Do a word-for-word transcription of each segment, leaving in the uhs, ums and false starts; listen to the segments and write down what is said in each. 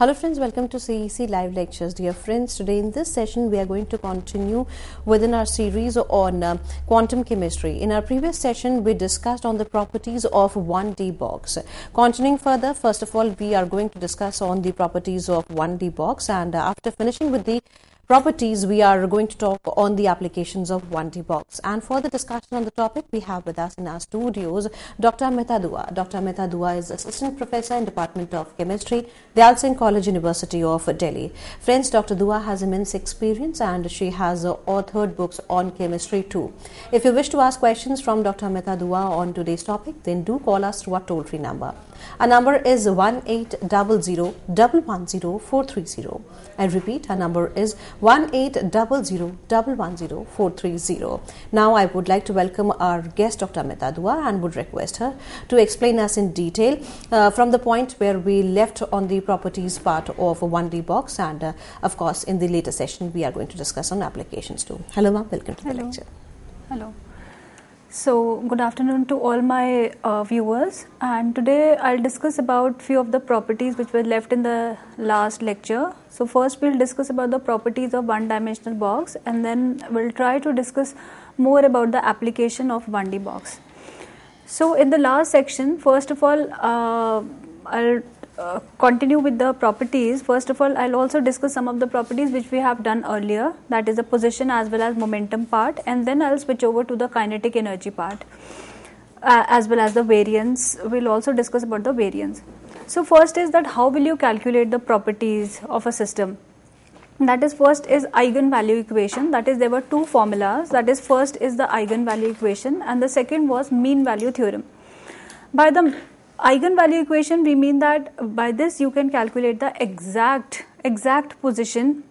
Hello friends, welcome to C E C live lectures. Dear friends, today in this session we are going to continue within our series on uh, quantum chemistry. In our previous session we discussed on the properties of one D box. Continuing further, first of all we are going to discuss on the properties of one D box, and uh, after finishing with the properties, we are going to talk on the applications of one D box. And for the discussion on the topic, we have with us in our studios Doctor Mehta Dua. Doctor Mehta Dua is Assistant Professor in Department of Chemistry, Dalsing College, University of Delhi. Friends, Doctor Dua has immense experience and she has uh, authored books on chemistry too. If you wish to ask questions from Doctor Mehta Dua on today's topic, then do call us through our toll-free number. Our number is one eight zero zero, one one zero, four three zero. I repeat, our number is one eight zero zero, one one zero, four three zero. Now I would like to welcome our guest Doctor Mehta Dua and would request her to explain us in detail uh, from the point where we left on the properties part of one D box, and uh, of course in the later session we are going to discuss on applications too. Hello ma'am, welcome to Hello. the lecture. Hello. So, good afternoon to all my uh, viewers, and today I'll discuss about few of the properties which were left in the last lecture. So first we'll discuss about the properties of one dimensional box, and then we'll try to discuss more about the application of one D box. So in the last section, first of all, uh, I'll uh, continue with the properties. First of all, I'll also discuss some of the properties which we have done earlier, that is the position as well as momentum part, and then I'll switch over to the kinetic energy part uh, as well as the variance. We'll also discuss about the variance. So first is that how will you calculate the properties of a system? That is, first is eigenvalue equation. That is, there were two formulas. That is, first is the eigenvalue equation and the second was mean value theorem. By the eigenvalue equation, we mean that by this you can calculate the exact exact position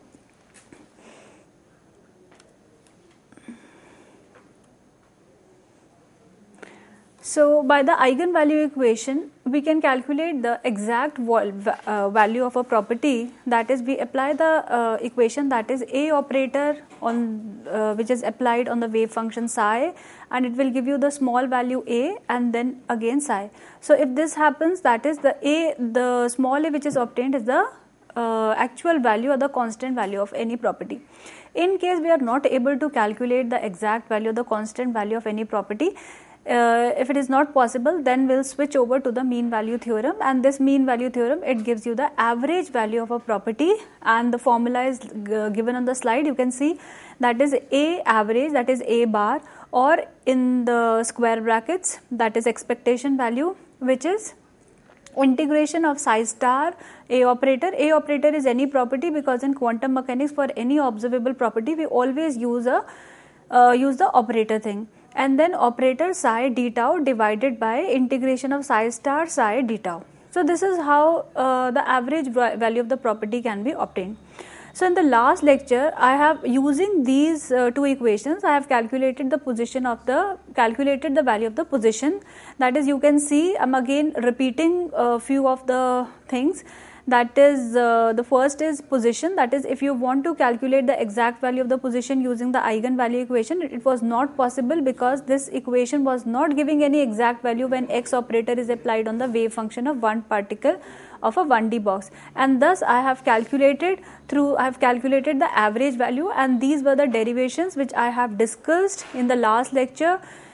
So by the eigenvalue equation, we can calculate the exact uh, value of a property. That is, we apply the uh, equation, that is A operator on uh, which is applied on the wave function psi, and it will give you the small value A and then again psi. So if this happens, that is the A, the small a which is obtained is the uh, actual value or the constant value of any property. In case we are not able to calculate the exact value or the constant value of any property, Uh, if it is not possible, then we'll switch over to the mean value theorem, and this mean value theorem, it gives you the average value of a property, and the formula is uh, given on the slide. You can see that is A average, that is A bar, or in the square brackets, that is expectation value, which is integration of psi star A operator. A operator is any property, because in quantum mechanics for any observable property we always use a uh, use the operator thing, and then operator psi d tau divided by integration of psi star psi d tau. So this is how uh, the average value of the property can be obtained. So in the last lecture, I have, using these uh, two equations, I have calculated the position of the, calculated the value of the position. That is, you can see, I'm again repeating a few of the things. That is, uh, the first is position. That is, if you want to calculate the exact value of the position using the eigenvalue equation, it was not possible because this equation was not giving any exact value when x operator is applied on the wave function of one particle of a one D box. And thus I have calculated through, I have calculated the average value, and these were the derivations which I have discussed in the last lecture.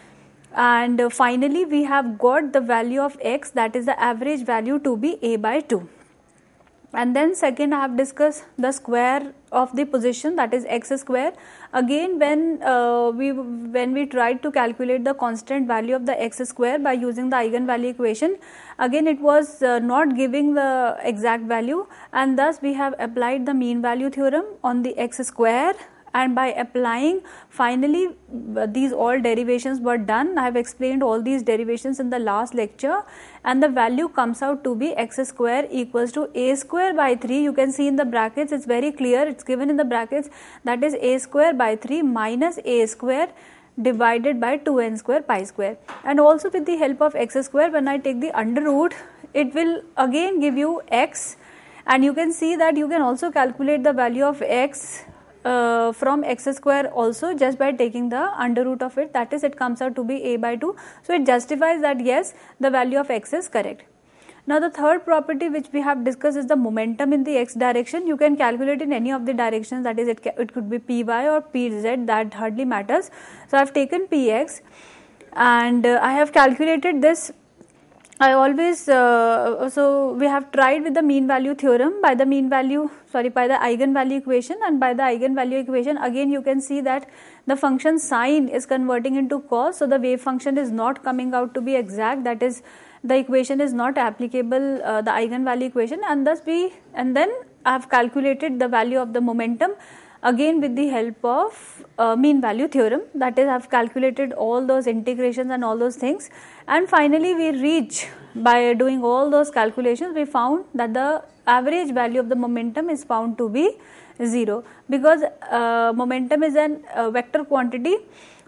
And uh, finally we have got the value of x, that is the average value, to be A by two. And then second, I have discussed the square of the position, that is x square. Again, when uh, we when we tried to calculate the constant value of the x square by using the eigenvalue equation, again it was uh, not giving the exact value, and thus we have applied the mean value theorem on the x square. And by applying, finally these all derivations were done. I have explained all these derivations in the last lecture, and the value comes out to be x square equals to a square by three. You can see in the brackets, it's very clear, it's given in the brackets, that is a square by three minus a square divided by two n square pi square. And also with the help of x square, when I take the under root, it will again give you x, and you can see that you can also calculate the value of x Uh, from x square also just by taking the under root of it, that is, it comes out to be a by two. So it justifies that yes, the value of x is correct. Now the third property which we have discussed is the momentum in the x direction. You can calculate in any of the directions, that is it, it could be py or pz, that hardly matters. So I have taken px and uh, I have calculated this. I always, uh, so we have tried with the mean value theorem by the mean value, sorry, by the eigenvalue equation, and by the eigenvalue equation again you can see that the function sine is converting into cos, so the wave function is not coming out to be exact, that is the equation is not applicable, uh, the eigenvalue equation, and thus we, and then I have calculated the value of the momentum again with the help of uh, mean value theorem, that is I have calculated all those integrations and all those things, and finally we reach, by doing all those calculations we found that the average value of the momentum is found to be zero, because uh, momentum is an uh, vector quantity.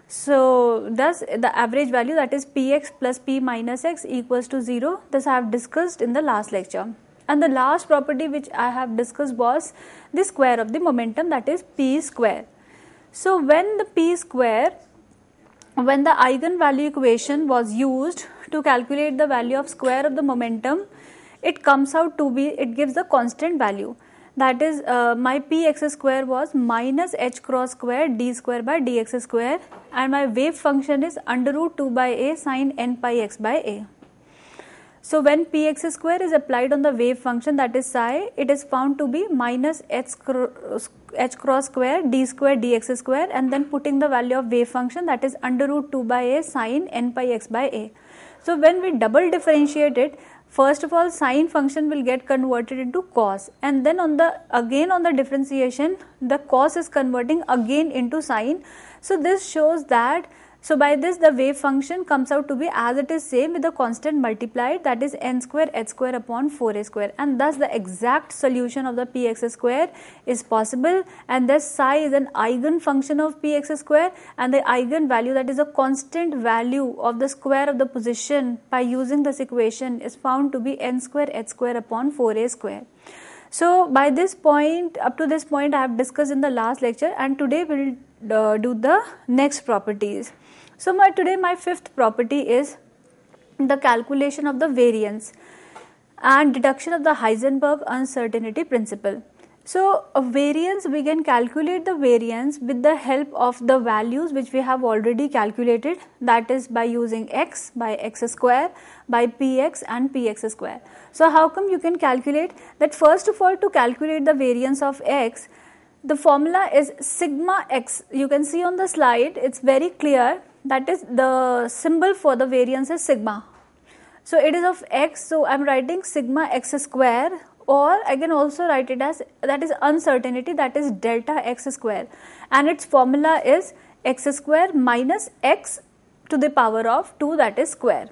So thus the average value, that is px plus p minus x equals to zero. This I have discussed in the last lecture. And the last property which I have discussed was the square of the momentum, that is p square. So when the p square, when the eigenvalue equation was used to calculate the value of square of the momentum, it comes out to be, it gives the constant value. That is uh, my px square was minus h cross square d square by dx square, and my wave function is under root two by a sine n pi x by a. So when px square is applied on the wave function, that is psi, it is found to be minus h, h cross square d square dx square, and then putting the value of wave function, that is under root two by a sine n pi x by a. So when we double differentiate it, first of all sine function will get converted into cos, and then on the again on the differentiation the cos is converting again into sine. So this shows that, so by this the wave function comes out to be as it is same with the constant multiplied, that is n square h square upon four a square, and thus the exact solution of the px square is possible, and thus psi is an eigen function of px square, and the eigen value, that is a constant value of the square of the position by using this equation, is found to be n square h square upon four a square. So by this point, up to this point I have discussed in the last lecture, and today we will uh, do the next properties. So my today my fifth property is the calculation of the variance and deduction of the Heisenberg uncertainty principle. So a variance, we can calculate the variance with the help of the values which we have already calculated, that is by using x, by x square, by px and px square. So how come you can calculate that? First of all, to calculate the variance of x, the formula is sigma x. You can see on the slide, it's very clear, that is the symbol for the variance is sigma. So it is of x, so I am writing sigma x square, or I can also write it as, that is uncertainty, that is delta x square, and its formula is x square minus x to the power of two, that is square.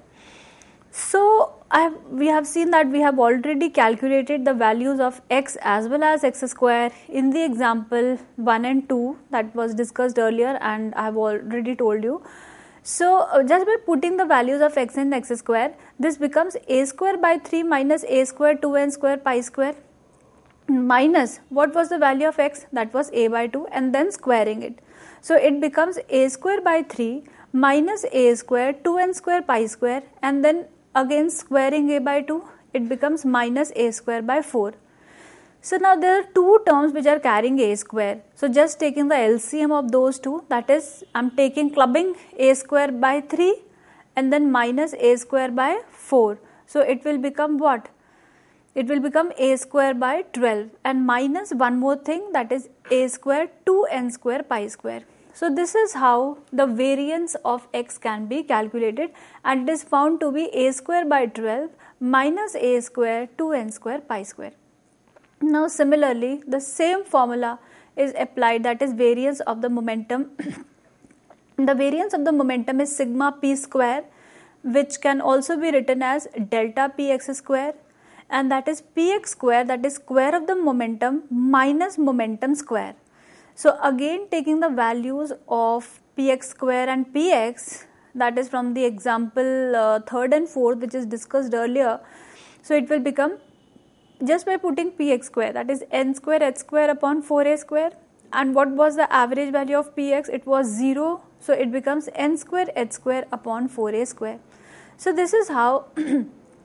So I have, we have seen that we have already calculated the values of x as well as x square in the example one and two that was discussed earlier, and I have already told you. So uh, just by putting the values of x and x square, this becomes a square by three minus a square two n square pi square minus what was the value of x, that was a by two, and then squaring it. So it becomes a square by three minus a square two n square pi square, and then again squaring a by two, it becomes minus a square by four. So now there are two terms which are carrying a square. So just taking the L C M of those two, that is I am taking clubbing a square by three and then minus a square by four. So it will become what? It will become a square by twelve, and minus one more thing, that is a square two n square pi square. So this is how the variance of x can be calculated, and it is found to be a square by twelve minus a square two n square pi square. Now similarly the same formula is applied, that is variance of the momentum. The variance of the momentum is sigma p square, which can also be written as delta px square, and that is px square, that is square of the momentum minus momentum square. So again taking the values of px square and px, that is from the example uh, third and fourth which is discussed earlier. So it will become, just by putting px square, that is n square h square upon four a square, and what was the average value of px? It was zero, so it becomes n square h square upon four a square. So this is how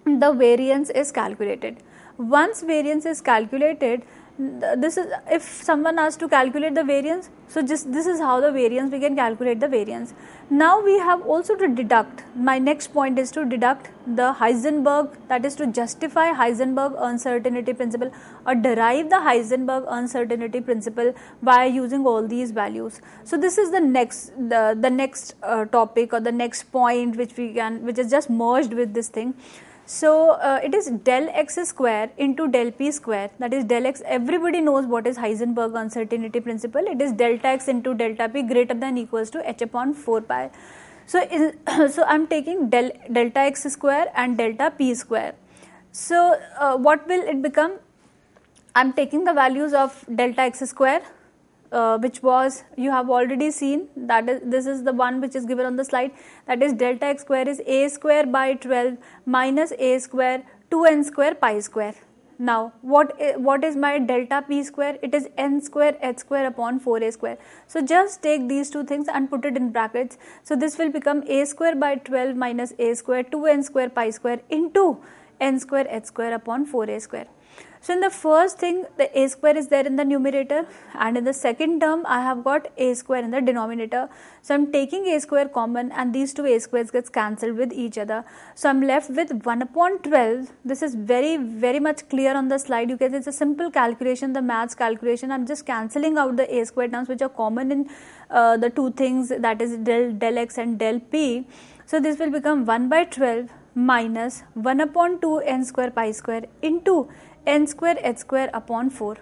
the variance is calculated. Once variance is calculated, this is, if someone asks to calculate the variance, so just this is how the variance, we can calculate the variance. Now we have also to deduct, my next point is to deduct the Heisenberg, that is to justify Heisenberg uncertainty principle or derive the Heisenberg uncertainty principle by using all these values. So this is the next the, the next uh, topic or the next point which we can, which is just merged with this thing. So uh, it is del x square into del p square, that is del x, everybody knows what is Heisenberg uncertainty principle, it is delta x into delta p greater than equals to h upon four pi. So, in, so I am taking del, delta x square and delta p square. So uh, what will it become? I am taking the values of delta x square, Uh, which was, you have already seen, that is, this is the one which is given on the slide, that is delta x square is a square by twelve minus a square two n square pi square. Now what is, what is my delta p square? It is n square h square upon four a square. So just take these two things and put it in brackets. So this will become a square by twelve minus a square two n square pi square into n square h square upon four a square. So in the first thing, the a square is there in the numerator, and in the second term I have got a square in the denominator. So I am taking a square common and these two a squares gets cancelled with each other. So I am left with one upon twelve. This is very very much clear on the slide. You can see it's a simple calculation, the maths calculation. I am just cancelling out the a square terms which are common in uh, the two things, that is del, del x and del p. So this will become one by twelve minus one upon two n square pi square into n square h square upon four.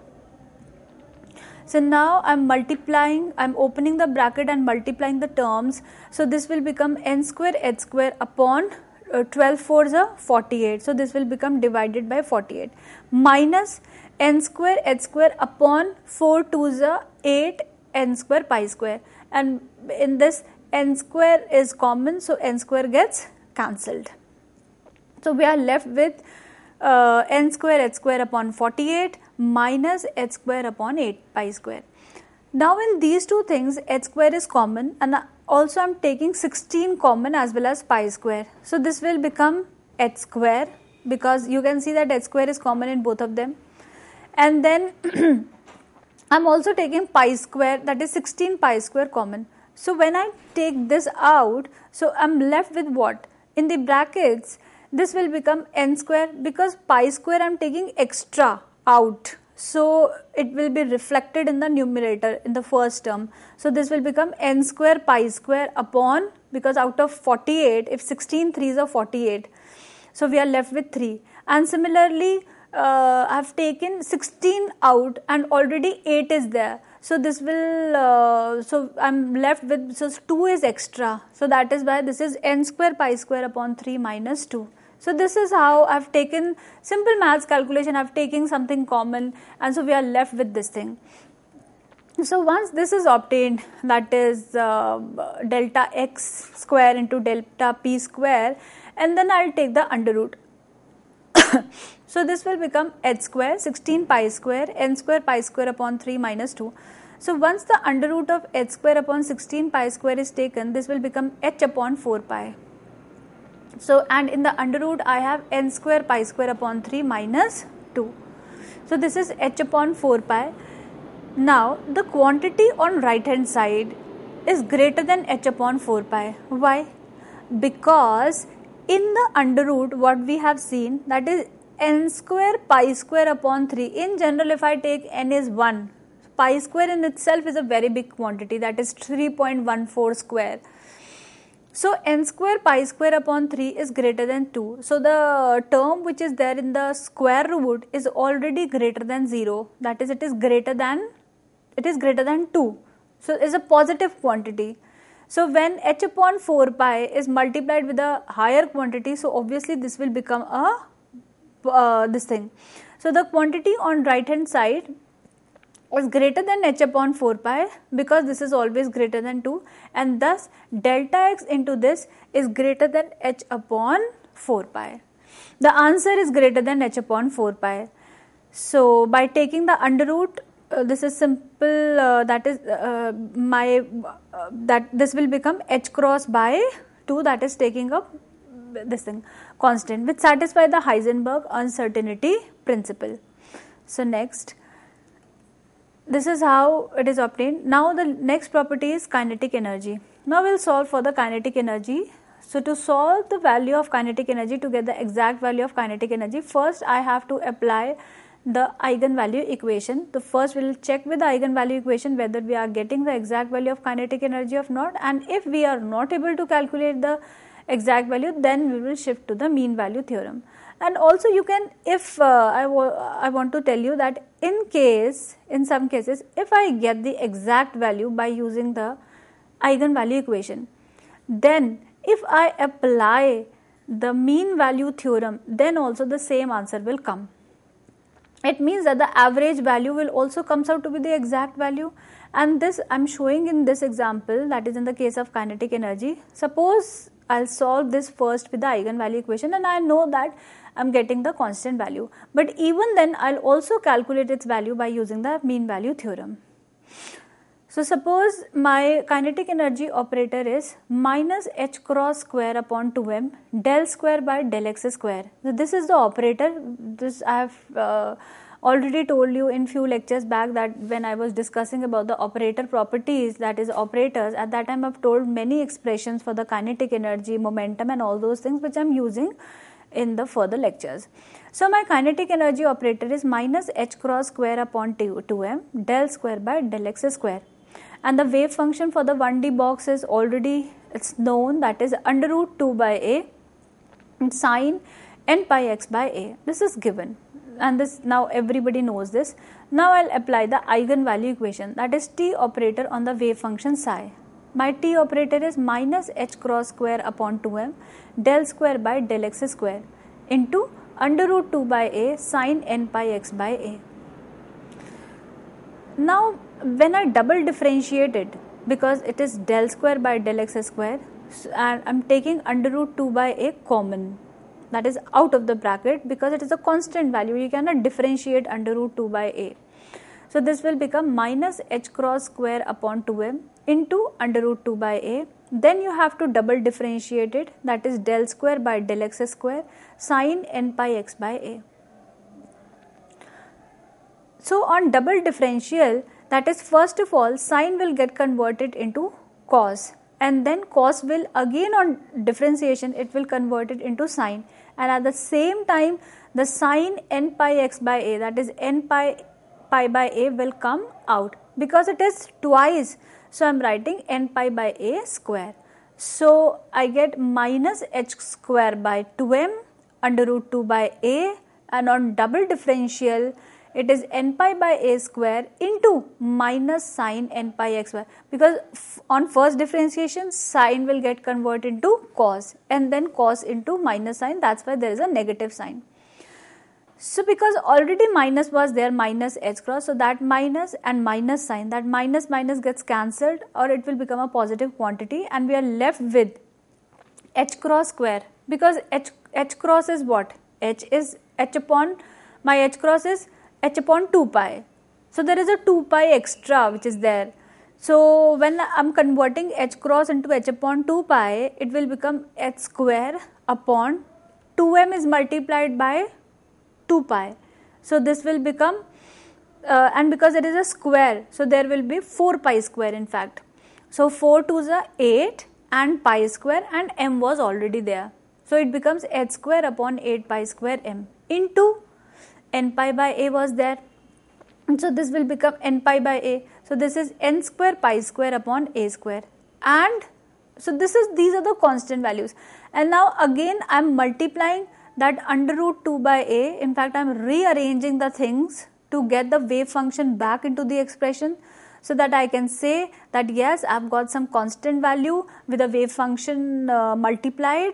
So now I am multiplying, I am opening the bracket and multiplying the terms. So this will become n square h square upon uh, twelve fours are forty-eight. So this will become divided by forty-eight minus n square h square upon four twos are eight n square pi square, and in this n square is common, so n square gets cancelled. So we are left with Uh, n square h square upon forty-eight minus h square upon eight pi square. Now in these two things h square is common, and also I am taking sixteen common as well as pi square. So this will become h square, because you can see that h square is common in both of them. And then I am also taking pi square, that is sixteen pi square common. So when I take this out, so I am left with what? In the brackets, this will become n square, because pi square I am taking extra out. So it will be reflected in the numerator in the first term. So this will become n square pi square upon, because out of forty-eight, if sixteen threes are forty-eight, so we are left with three. And similarly, uh, I have taken sixteen out and already eight is there. So this will, uh, so I am left with, so two is extra. So that is why this is n square pi square upon three minus two. So this is how I have taken simple maths calculation, I have taken something common, and so we are left with this thing. So once this is obtained, that is uh, delta x square into delta p square, and then I will take the under root. So this will become h square, sixteen pi square, n square pi square upon three minus two. So once the under root of h square upon sixteen pi square is taken, this will become h upon four pi. So and in the under root I have n square pi square upon three minus two. So this is h upon four pi. Now the quantity on right hand side is greater than h upon four pi. Why? Because in the under root what we have seen, that is n square pi square upon three. In general, if I take n is one, pi square in itself is a very big quantity, that is three point one four square. So n square pi square upon three is greater than two. So the term which is there in the square root is already greater than zero. That is, it is greater than, it is greater than two. So it is a positive quantity. So when h upon four pi is multiplied with a higher quantity, so obviously this will become a uh, this thing. So the quantity on right hand side is greater than h upon four pi, because this is always greater than two, and thus delta x into this is greater than h upon four pi. The answer is greater than h upon four pi. So by taking the under root, uh, this is simple, uh, that is uh, my uh, that this will become h cross by two, that is taking up this thing. constant which satisfy the Heisenberg uncertainty principle. So next, this is how it is obtained. Now the next property is kinetic energy. Now we will solve for the kinetic energy. So to solve the value of kinetic energy, to get the exact value of kinetic energy, first I have to apply the eigenvalue equation. The first we will check with the eigenvalue equation whether we are getting the exact value of kinetic energy or not, and if we are not able to calculate the exact value, then we will shift to the mean value theorem. And also you can, if uh, I, I want to tell you that in case, in some cases, if I get the exact value by using the eigenvalue equation, then if I apply the mean value theorem, then also the same answer will come. It means that the average value will also comes out to be the exact value, and this I am showing in this example, that is in the case of kinetic energy. Suppose I will solve this first with the eigenvalue equation and I know that I am getting the constant value, but even then I will also calculate its value by using the mean value theorem. So suppose my kinetic energy operator is minus h cross square upon two m del square by del x square. So this is the operator. This I have uh, already told you in few lectures back that when I was discussing about the operator properties, that is operators, at that time I have told many expressions for the kinetic energy, momentum and all those things which I am using in the further lectures. So my kinetic energy operator is minus h cross square upon two m del square by del x square. And the wave function for the one D box is already, it's known, that is under root two by a sine n pi x by a. This is given, and this now everybody knows this. Now I'll apply the eigenvalue equation, that is t operator on the wave function psi. My t operator is minus h cross square upon two m del square by del x square into under root two by a sine n pi x by a. Now when I double differentiate it, because it is del square by del x square, and I am taking under root two by a common, that is out of the bracket, because it is a constant value, you cannot differentiate under root two by a. So this will become minus h cross square upon two m into under root two by a. Then you have to double differentiate it, that is del square by del x square sine n pi x by a. So on double differential, that is first of all sine will get converted into cos, and then cos will again on differentiation it will convert it into sine, and at the same time the sine n pi x by a, that is n pi pi by a, will come out because it is twice. So I am writing n pi by a square. So I get minus h square by two m under root two by a, and on double differential it is n pi by a square into minus sine n pi x by, because on first differentiation sine will get converted into cos, and then cos into minus sine, that's why there is a negative sign. So because already minus was there, minus h cross, so that minus and minus sign, that minus minus gets cancelled or it will become a positive quantity, and we are left with h cross square, because h, h cross is what? H is h upon, my h cross is h upon two pi. So there is a two pi extra which is there. So when I am converting h cross into h upon two pi, it will become h square upon two m is multiplied by two pi. So this will become, uh, and because it is a square, so there will be four pi square in fact. So four twos are eight and pi square, and m was already there. So it becomes h square upon eight pi square m into n pi by a was there. So this will become n pi by a. So this is n square pi square upon a square, and so this is, these are the constant values. And now again I am multiplying that under root two by a. In fact I am rearranging the things to get the wave function back into the expression, so that I can say that yes, I have got some constant value with a wave function uh, multiplied.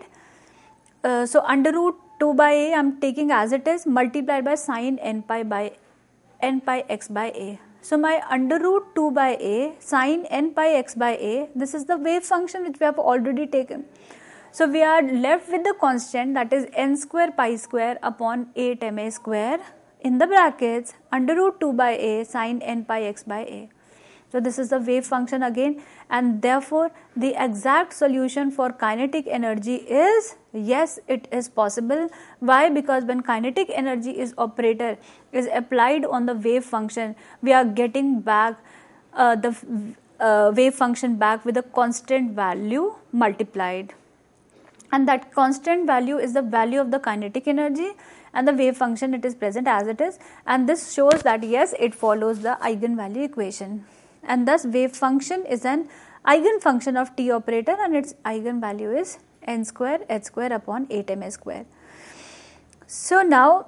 Uh, so under root two by a I am taking as it is, multiplied by sine n pi by n pi x by a. So my under root two by a sine n pi x by a, this is the wave function which we have already taken. So we are left with the constant, that is n square pi square upon eight m a square in the brackets under root two by a sine n pi x by a. So this is the wave function again, and therefore the exact solution for kinetic energy is yes, it is possible. Why? Because when kinetic energy is operator is applied on the wave function, we are getting back uh, the uh, wave function back with a constant value multiplied, and that constant value is the value of the kinetic energy, and the wave function it is present as it is, and this shows that yes, it follows the eigenvalue equation. And thus wave function is an eigenfunction of T operator, and its eigenvalue is n square h square upon eight m a square. So now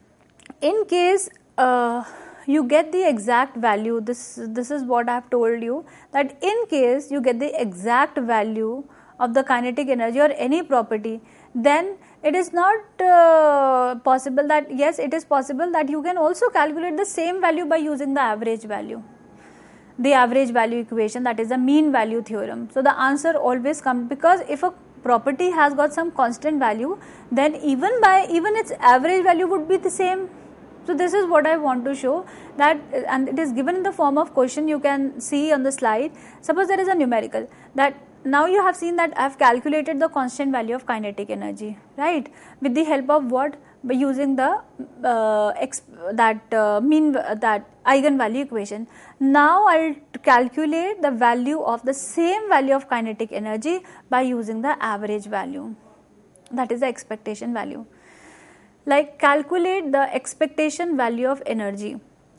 in case uh, you get the exact value, this this is what I have told you, that in case you get the exact value of the kinetic energy or any property, then it is not uh, possible that yes, it is possible that you can also calculate the same value by using the average value, the average value equation, that is the mean value theorem. So the answer always comes, because if a property has got some constant value, then even by even its average value would be the same. So this is what I want to show, that, and it is given in the form of question. You can see on the slide. Suppose there is a numerical, that now you have seen that I have calculated the constant value of kinetic energy, right, with the help of what? By using the uh, ex that uh, mean uh, that eigenvalue equation. Now I will calculate the value of the same value of kinetic energy by using the average value, that is the expectation value. Like calculate the expectation value of energy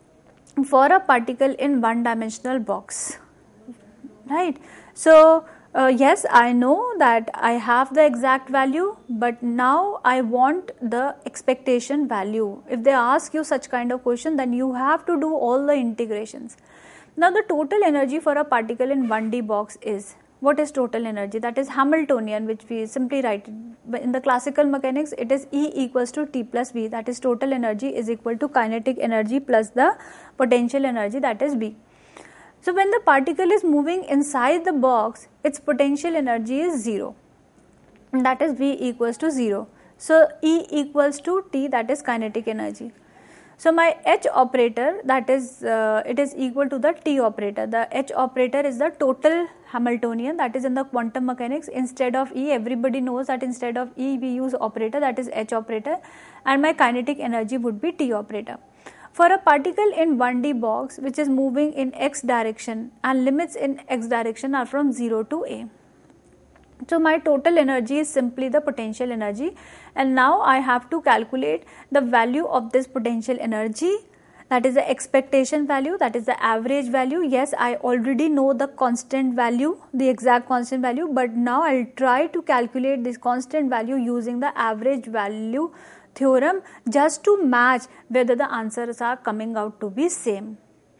for a particle in one dimensional box, right. So Uh, yes, I know that I have the exact value, but now I want the expectation value. If they ask you such kind of question, then you have to do all the integrations. Now the total energy for a particle in one D box is, what is total energy? That is Hamiltonian, which we simply write in the classical mechanics. It is E equals to T plus V, that is total energy is equal to kinetic energy plus the potential energy, that is V. So when the particle is moving inside the box, its potential energy is zero, that is V equals to zero. So E equals to T, that is kinetic energy. So my H operator, that is uh, it is equal to the T operator. The H operator is the total Hamiltonian, that is in the quantum mechanics. Instead of E, everybody knows that instead of E we use operator, that is H operator, and my kinetic energy would be T operator. For a particle in one D box which is moving in x direction and limits in x direction are from zero to a. So my total energy is simply the potential energy, and now I have to calculate the value of this potential energy, that is the expectation value, that is the average value. Yes, I already know the constant value, the exact constant value, but now I will try to calculate this constant value using the average value theorem, just to match whether the answers are coming out to be same.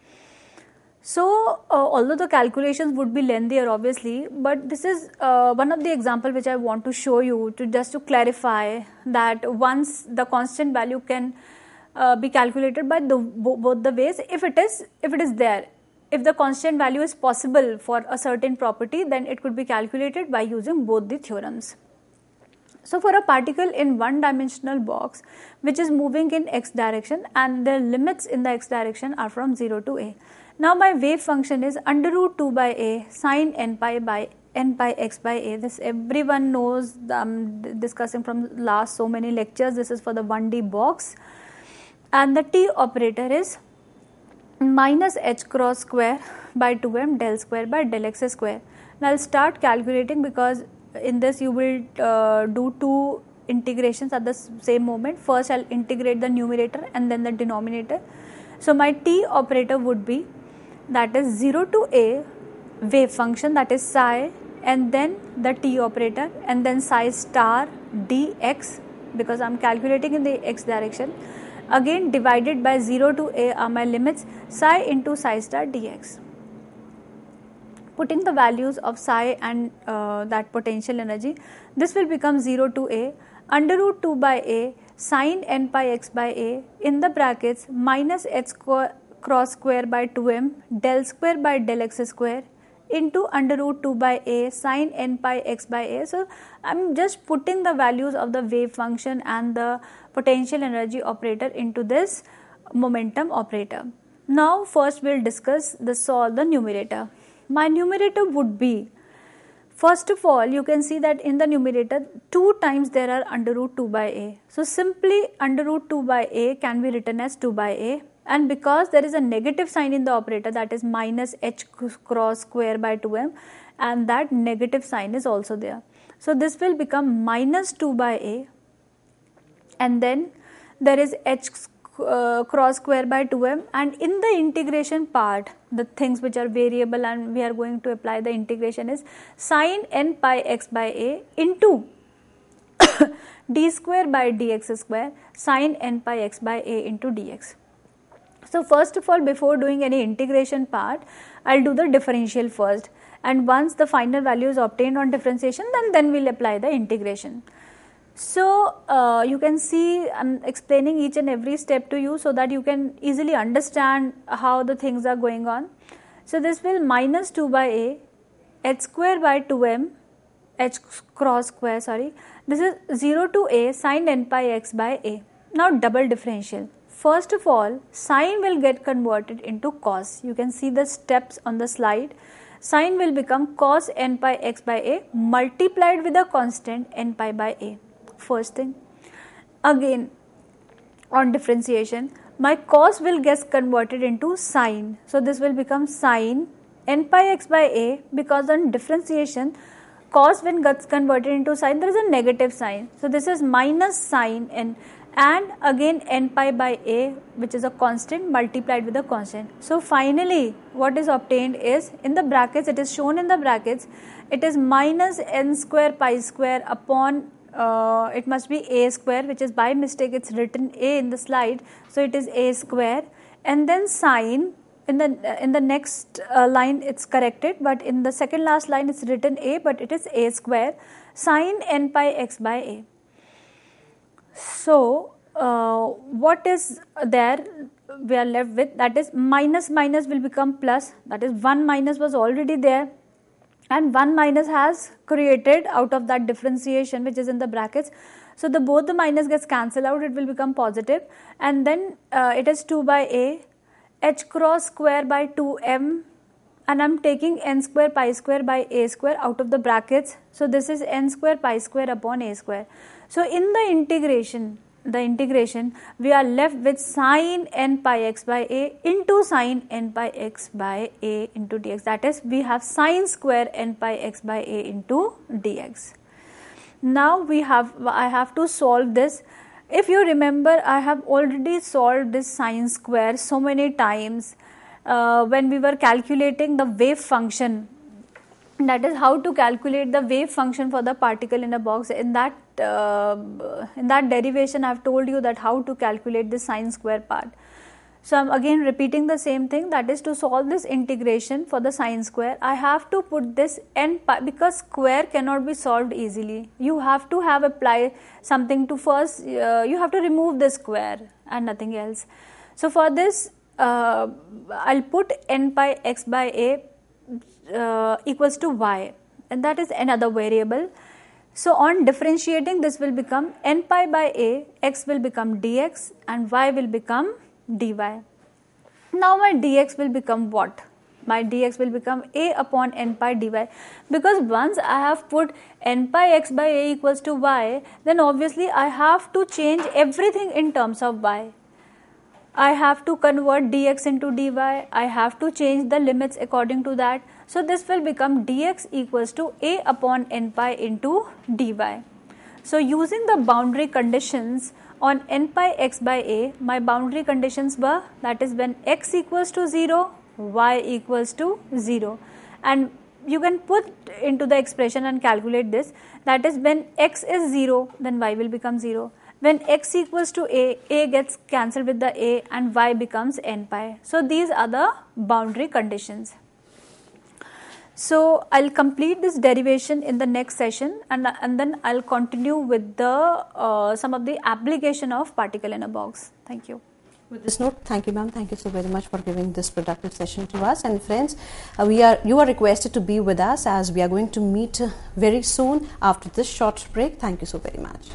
So uh, although the calculations would be lengthier obviously, but this is uh, one of the example which I want to show you, to just to clarify that once the constant value can uh, be calculated by the both the ways, if it is if it is there, if the constant value is possible for a certain property, then it could be calculated by using both the theorems. So for a particle in one dimensional box which is moving in x direction and the limits in the x direction are from zero to a. Now my wave function is under root two by a sine n pi by n pi x by a. This everyone knows, I am discussing from last so many lectures. This is for the one D box, and the T operator is minus h cross square by two m del square by del x square. Now I will start calculating, because in this you will uh, do two integrations at the same moment. First I will integrate the numerator and then the denominator. So my T operator would be, that is zero to a wave function, that is psi, and then the T operator, and then psi star dx, because I am calculating in the x direction, again divided by zero to a are my limits, psi into psi star dx. Putting the values of psi and uh, that potential energy, this will become zero to a under root two by a sine n pi x by a in the brackets minus h cross square by two m del square by del x square into under root two by a sine n pi x by a. So I am just putting the values of the wave function and the potential energy operator into this momentum operator. Now first we'll discuss the solve the numerator. My numerator would be, first of all, you can see that in the numerator two times there are under root two by a. So simply under root two by a can be written as two by a, and because there is a negative sign in the operator, that is minus h cross square by two m, and that negative sign is also there. So this will become minus two by a, and then there is h uh, cross square by two m, and in the integration part, the things which are variable and we are going to apply the integration is sin n pi x by a into d square by dx square sin n pi x by a into dx. So first of all, before doing any integration part, I will do the differential first, and once the final value is obtained on differentiation, then then we will apply the integration. So uh, you can see I am explaining each and every step to you so that you can easily understand how the things are going on. So this will minus two by a, h square by two m, h cross square, sorry, this is zero to a sin n pi x by a. Now double differential. First of all, sin will get converted into cos. You can see the steps on the slide. Sin will become cos n pi x by a multiplied with a constant n pi by a. First thing. Again, on differentiation, my cos will get converted into sin. So this will become sin n pi x by a, because on differentiation, cos when gets converted into sin, there is a negative sign. So this is minus sin n, and again n pi by a, which is a constant, multiplied with a constant. So finally what is obtained is, in the brackets, it is shown in the brackets, it is minus n square pi square upon uh, it must be a square, which is by mistake it's written a in the slide, so it is a square, and then sin, in the uh, in the next uh, line it's corrected, but in the second last line it's written a, but it is a square sin n pi x by a. So uh, what is there we are left with, that is minus minus will become plus, that is one minus was already there, and one minus has created out of that differentiation which is in the brackets. So the both the minus gets cancelled out, it will become positive, and then uh, it is two by a, h cross square by two m, and I am taking n square pi square by a square out of the brackets. So this is n square pi square upon a square. So in the integration, the integration we are left with sin n pi x by a into sin n pi x by a into dx, that is we have sin square n pi x by a into dx. Now we have, I have to solve this. If you remember, I have already solved this sin square so many times uh, when we were calculating the wave function, that is how to calculate the wave function for the particle in a box. In that uh, in that derivation I have told you that how to calculate the sin square part. So I am again repeating the same thing, that is to solve this integration for the sin square, I have to put this n pi, because square cannot be solved easily. You have to have apply something to first, uh, you have to remove the square and nothing else. So for this uh, I will put n pi x by a uh, equals to y, and that is another variable. So on differentiating, this will become n pi by a, x will become dx and y will become dy. Now my dx will become what? My dx will become a upon n pi dy, because once I have put n pi x by a equals to y, then obviously I have to change everything in terms of y. I have to convert dx into dy, I have to change the limits according to that. So this will become dx equals to a upon n pi into dy. So using the boundary conditions on n pi x by a, my boundary conditions were, that is when x equals to zero, y equals to zero, and you can put into the expression and calculate this, that is when x is zero, then y will become zero. When x equals to a, a gets cancelled with the a and y becomes n pi. So these are the boundary conditions. So I will complete this derivation in the next session, and, and then I will continue with the uh, some of the application of particle in a box. Thank you. With this note, thank you ma'am, thank you so very much for giving this productive session to us. And friends, uh, we are you are requested to be with us as we are going to meet uh, very soon after this short break. Thank you so very much.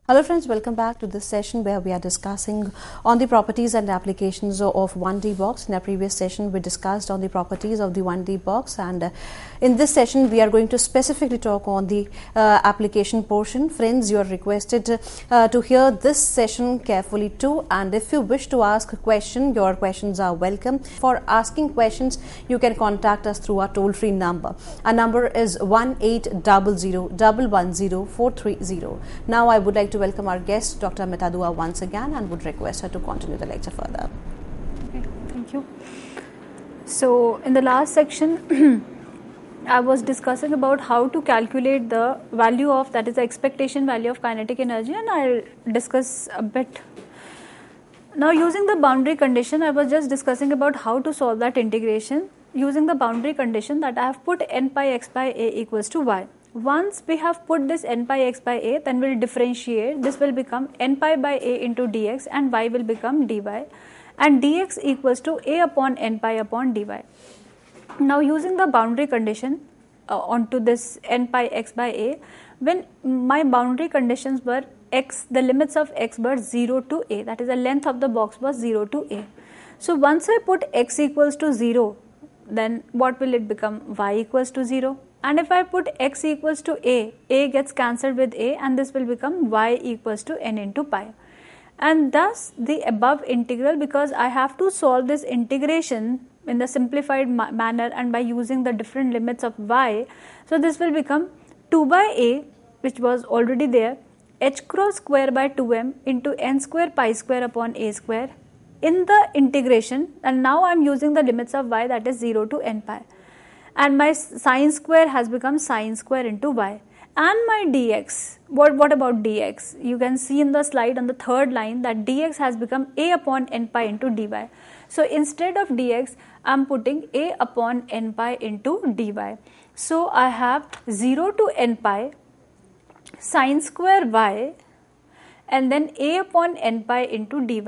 Hello friends, welcome back to this session where we are discussing on the properties and applications of one D box. In our previous session we discussed on the properties of the one D box, and uh, in this session we are going to specifically talk on the uh, application portion. Friends, you are requested uh, to hear this session carefully too, and if you wish to ask a question, your questions are welcome. For asking questions, you can contact us through our toll-free number. Our number is one eight zero zero, one one zero, four three zero. Now I would like to welcome our guest, Doctor Metadua, once again, and would request her to continue the lecture further. Okay, thank you. So, in the last section, I was discussing about how to calculate the value of, that is the expectation value of kinetic energy, and I'll discuss a bit. Now, using the boundary condition, I was just discussing about how to solve that integration using the boundary condition that I have put n pi x by a equals to y. Once we have put this n pi x by a, then we'll differentiate. This will become n pi by a into dx, and y will become dy, and dx equals to a upon n pi upon dy. Now, using the boundary condition uh, onto this n pi x by a, when my boundary conditions were x, the limits of x were zero to a, that is the length of the box was zero to a. So, once I put x equals to zero, then what will it become? Y equals to zero. And if I put x equals to a, a gets cancelled with a, and this will become y equals to n into pi. And thus the above integral, because I have to solve this integration in the simplified ma manner and by using the different limits of y, so this will become two by a, which was already there, h cross square by two m into n square pi square upon a square in the integration, and now I am using the limits of y, that is zero to n pi. And my sine square has become sine square into y, and my dx, what, what about dx? You can see in the slide on the third line that dx has become a upon n pi into dy. So, instead of dx, I am putting a upon n pi into dy. So, I have zero to n pi sine square y and then a upon n pi into dy.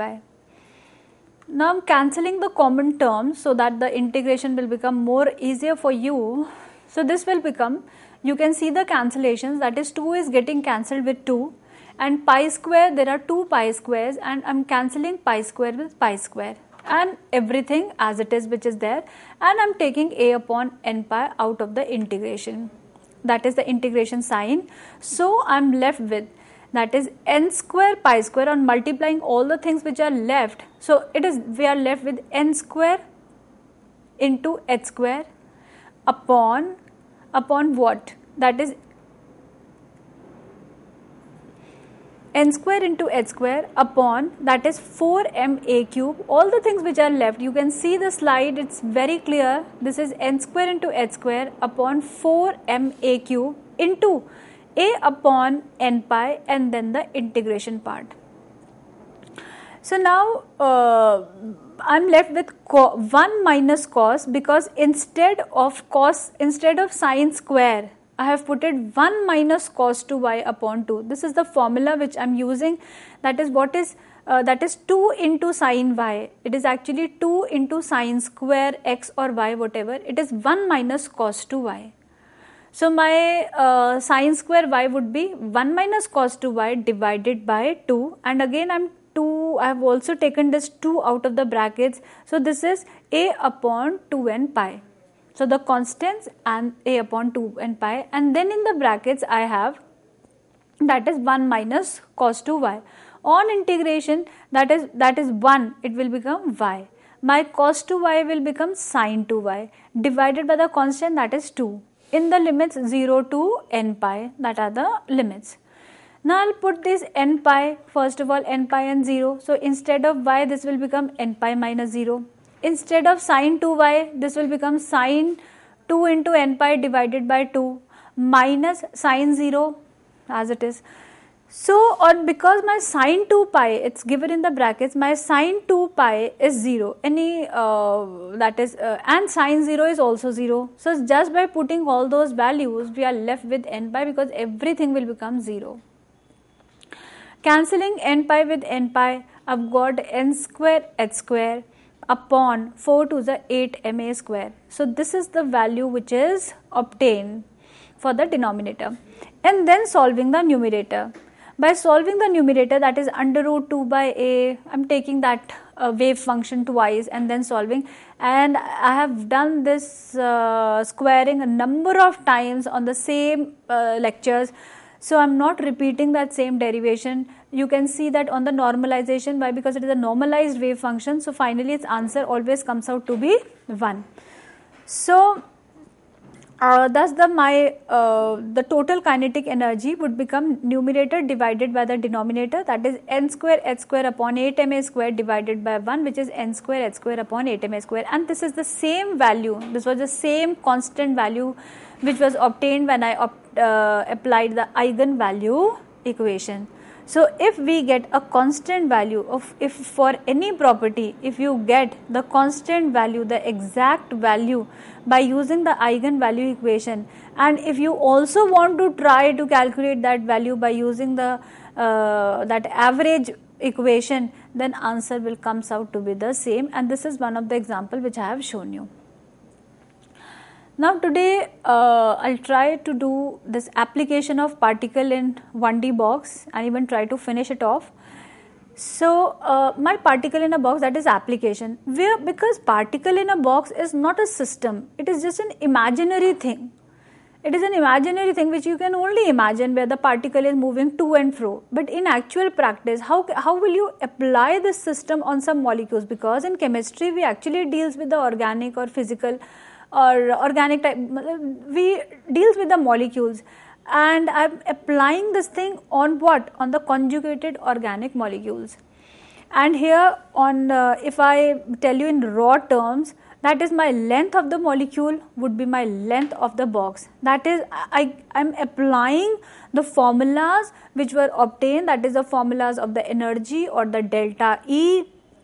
Now, I am cancelling the common terms so that the integration will become more easier for you. So, this will become, you can see the cancellations, that is two is getting cancelled with two, and pi square, there are two pi squares, and I am cancelling pi square with pi square, and everything as it is which is there, and I am taking a upon n pi out of the integration, that is the integration sign. So, I am left with, that is n square pi square, on multiplying all the things which are left. So, it is, we are left with n square into h square upon, upon what? That is n square into h square upon, that is four m a cube. All the things which are left, you can see the slide, it is very clear. This is n square into h square upon four m a cube into a upon n pi, and then the integration part. So, now uh, I am left with one minus cos, because instead of cos, instead of sine square, I have put it one minus cos two y upon two. This is the formula which I am using, that is what is uh, that is two into sine y. It is actually two into sine square x or y, whatever. It is one minus cos two y. So, my uh, sine square y would be one minus cos two y divided by two, and again I am two, I have also taken this two out of the brackets. So, this is a upon two n pi. So, the constants and a upon two n pi, and then in the brackets I have, that is one minus cos two y. On integration, that is, that is one, it will become y. My cos two y will become sine two y divided by the constant, that is two. In the limits zero to n pi, that are the limits. Now, I will put this n pi, first of all n pi and zero. So, instead of y, this will become n pi minus zero. Instead of sine two y, this will become sine two into n pi divided by two minus sine zero as it is. So, or because my sine two pi, it is given in the brackets, my sine two pi is zero, any uh, that is uh, and sine zero is also zero. So, just by putting all those values, we are left with n pi, because everything will become zero. Cancelling n pi with n pi, I have got n square h square upon four to the eight m a square. So, this is the value which is obtained for the denominator, and then solving the numerator. By solving the numerator, that is under root two by a, I'm taking that uh, wave function twice and then solving, and I have done this uh, squaring a number of times on the same uh, lectures, so I am not repeating that same derivation. You can see that on the normalization, why? Because it is a normalized wave function, so finally its answer always comes out to be one. So Uh, thus the my uh, the total kinetic energy would become numerator divided by the denominator, that is n square h square upon eight m a square divided by one, which is n square h square upon eight m a square, and this is the same value, this was the same constant value which was obtained when I opt, uh, applied the eigenvalue equation. So if we get a constant value of, if for any property, if you get the constant value, the exact value by using the eigenvalue equation, and if you also want to try to calculate that value by using the uh, that average equation, then answer will comes out to be the same, and this is one of the example which I have shown you. Now today uh, I'll try to do this application of particle in one D box and even try to finish it off. So uh, my particle in a box, that is application, where because particle in a box is not a system, it is just an imaginary thing. It is an imaginary thing which you can only imagine, where the particle is moving to and fro. But in actual practice, how, how will you apply this system on some molecules? Because in chemistry we actually deals with the organic or physical or organic type, we deals with the molecules, and I am applying this thing on what? On the conjugated organic molecules. And here on uh, if I tell you in raw terms, that is my length of the molecule would be my length of the box. That is, I am applying the formulas which were obtained, that is the formulas of the energy or the delta E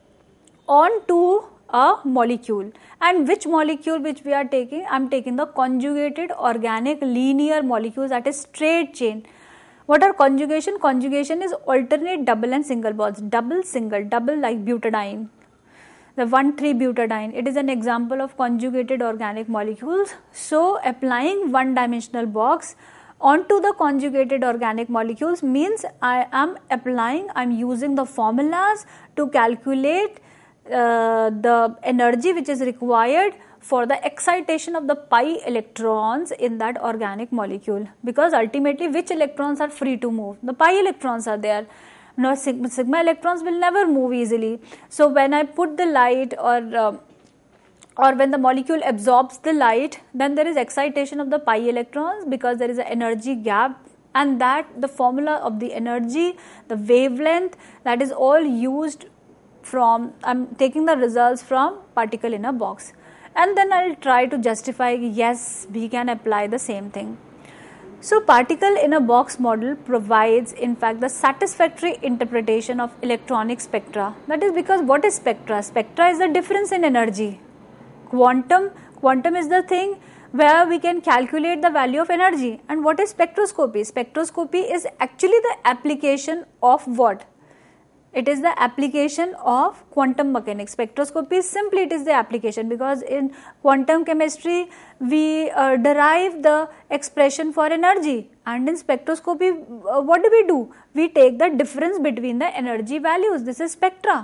onto a molecule. And which molecule which we are taking? I am taking the conjugated organic linear molecules, that is straight chain. What are conjugation? Conjugation is alternate double and single bonds. Double, single, double like butadiene, the one three butadiene. It is an example of conjugated organic molecules. So applying one dimensional box onto the conjugated organic molecules means I am applying, I am using the formulas to calculate Uh, the energy which is required for the excitation of the pi electrons in that organic molecule, because ultimately which electrons are free to move? The pi electrons are there. No, sigma, sigma electrons will never move easily. So when I put the light or uh, or when the molecule absorbs the light, then there is excitation of the pi electrons because there is an energy gap, and that the formula of the energy, the wavelength, that is all used from, I am taking the results from particle in a box, and then I will try to justify, yes, we can apply the same thing. So particle in a box model provides in fact the satisfactory interpretation of electronic spectra. That is because what is spectra? Spectra is the difference in energy. Quantum, quantum is the thing where we can calculate the value of energy. And what is spectroscopy? Spectroscopy is actually the application of what? It is the application of quantum mechanics. Spectroscopy is simply, it is the application, because in quantum chemistry we uh, derive the expression for energy, and in spectroscopy uh, what do we do? We take the difference between the energy values. This is spectra.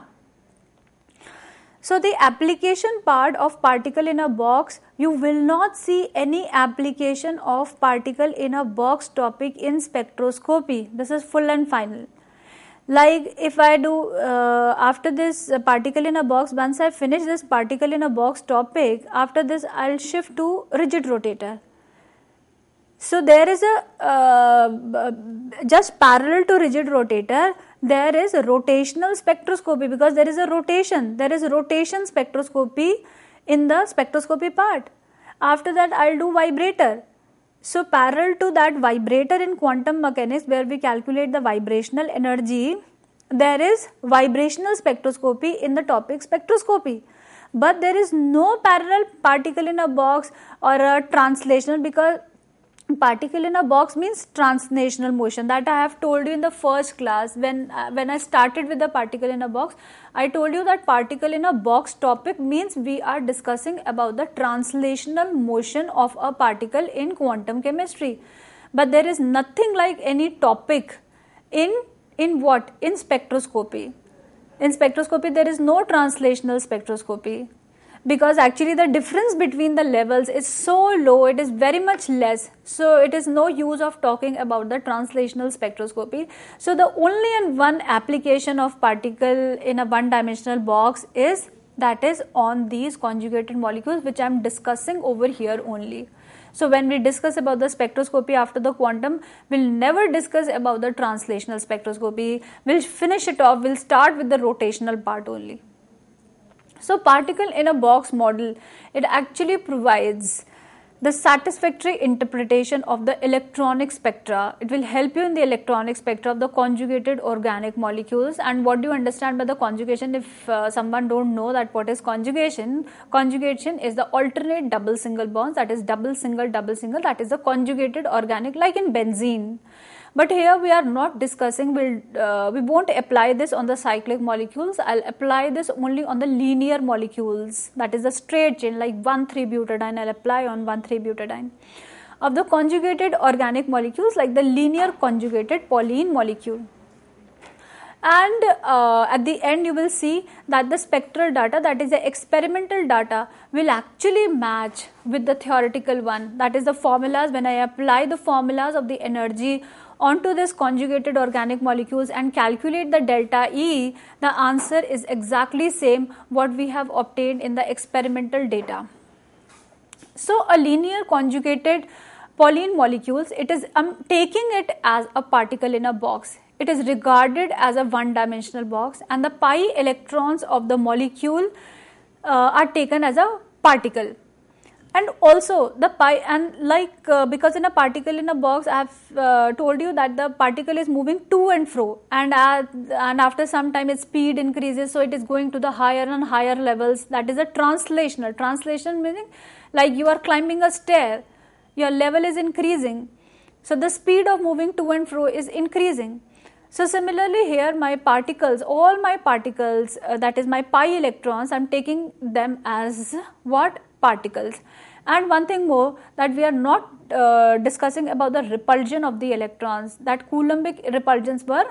So the application part of particle in a box, you will not see any application of particle in a box topic in spectroscopy. This is full and final. Like if I do uh, after this uh, particle in a box, once I finish this particle in a box topic, after this I will shift to rigid rotator. So there is a uh, just parallel to rigid rotator, there is a rotational spectroscopy, because there is a rotation, there is a rotation spectroscopy in the spectroscopy part. After that I will do vibrator. So parallel to that vibrator in quantum mechanics, where we calculate the vibrational energy, there is vibrational spectroscopy in the topic spectroscopy. But there is no parallel particle in a box or a translational, because particle in a box means translational motion. That I have told you in the first class when uh, when I started with the particle in a box. I told you that particle in a box topic means we are discussing about the translational motion of a particle in quantum chemistry. But there is nothing like any topic in in what? In spectroscopy. In spectroscopy, there is no translational spectroscopy, because actually the difference between the levels is so low, it is very much less. So it is no use of talking about the translational spectroscopy. So the only and one application of particle in a one dimensional box is that is on these conjugated molecules, which I am discussing over here only. So when we discuss about the spectroscopy after the quantum, we will never discuss about the translational spectroscopy. We will finish it off, we will start with the rotational part only. So particle in a box model, it actually provides the satisfactory interpretation of the electronic spectra. It will help you in the electronic spectra of the conjugated organic molecules. And what do you understand by the conjugation? If uh, someone don't know that what is conjugation, conjugation is the alternate double single bonds, that is double single double single, that is the conjugated organic, like in benzene. But here we are not discussing, we'll, uh, we won't apply this on the cyclic molecules, I'll apply this only on the linear molecules, that is the straight chain, like one three butadiene, I'll apply on one three butadiene. Of the conjugated organic molecules, like the linear conjugated polyene molecule. And uh, at the end you will see that the spectral data, that is the experimental data, will actually match with the theoretical one, that is the formulas. When I apply the formulas of the energy onto this conjugated organic molecules and calculate the delta E, the answer is exactly same what we have obtained in the experimental data. So a linear conjugated polyene molecules, it is um, taking it as a particle in a box. It is regarded as a one dimensional box, and the pi electrons of the molecule uh, are taken as a particle. And also the pi, and like uh, because in a particle in a box, I have uh, told you that the particle is moving to and fro, and uh, and after some time its speed increases, so it is going to the higher and higher levels. That is a translational. Translation meaning like you are climbing a stair, your level is increasing, so the speed of moving to and fro is increasing. So similarly here my particles, all my particles, uh, that is my pi electrons, I am taking them as what? Particles. And one thing more, that we are not uh, discussing about the repulsion of the electrons, that Coulombic repulsions were